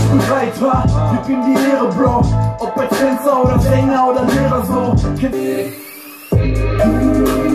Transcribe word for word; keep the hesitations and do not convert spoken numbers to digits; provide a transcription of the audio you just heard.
bereit war, gib ihm die Ehre, Bro. Ob als Tänzer oder Sänger oder Lehrer so.